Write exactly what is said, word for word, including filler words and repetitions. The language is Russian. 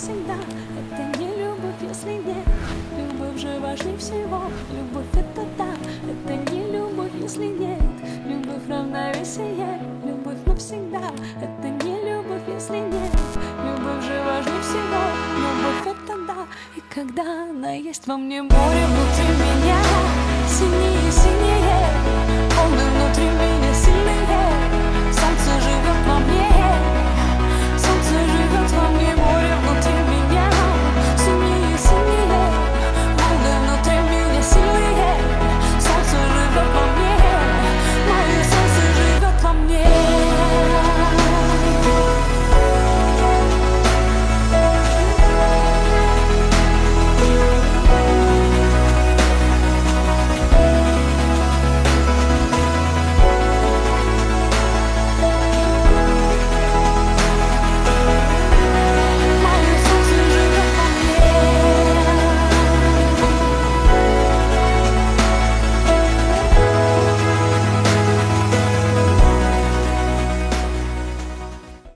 навсегда. Это не любовь, если нет. Любовь же важнее всего. Любовь это да, это не любовь, если нет. Любовь равновесие, любовь навсегда. Это не любовь, если нет. Любовь же важнее всего. Любовь это да. И когда она есть во мне, море внутри меня, синее, синее, волны внутри меня сильные.